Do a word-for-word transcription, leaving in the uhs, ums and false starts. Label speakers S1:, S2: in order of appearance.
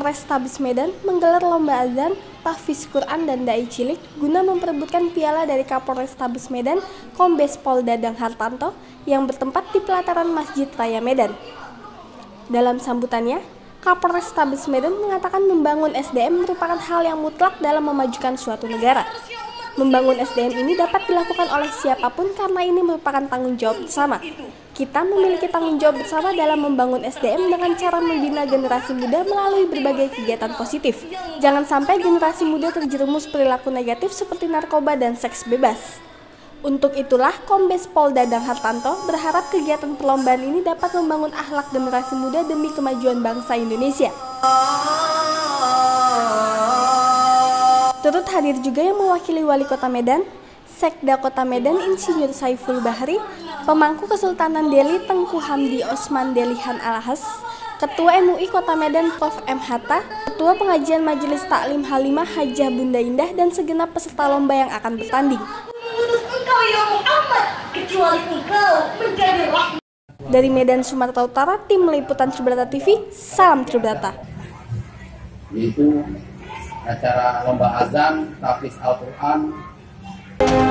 S1: Kapolrestabes Medan menggelar lomba azan, tahfiz Quran dan dai cilik guna memperebutkan piala dari Kapolrestabes Medan Kombes Pol Dadang Hartanto yang bertempat di pelataran Masjid Raya Medan. Dalam sambutannya, Kapolrestabes Medan mengatakan membangun S D M merupakan hal yang mutlak dalam memajukan suatu negara. Membangun S D M ini dapat dilakukan oleh siapapun karena ini merupakan tanggung jawab bersama. Kita memiliki tanggung jawab bersama dalam membangun S D M dengan cara membina generasi muda melalui berbagai kegiatan positif. Jangan sampai generasi muda terjerumus perilaku negatif seperti narkoba dan seks bebas. Untuk itulah Kombes Pol Dadang Hartanto berharap kegiatan perlombaan ini dapat membangun akhlak generasi muda demi kemajuan bangsa Indonesia. Turut hadir juga yang mewakili Wali Kota Medan, Sekda Kota Medan Insinyur Saiful Bahri, Pemangku Kesultanan Delhi Tengku Hamdi Osman Delihan Alahas, Ketua M U I Kota Medan Profesor M Hatta, Ketua Pengajian Majelis Taklim Halimah Hajah Bunda Indah dan segenap peserta lomba yang akan bertanding.
S2: Engkau ya Muhammad, kecuali engkau menjadi rahmat.
S1: Dari Medan, Sumatera Utara, Tim Liputan Tribrata T V, salam Tribrata.
S3: Yaitu acara lomba azan, tahfiz Al-Quran.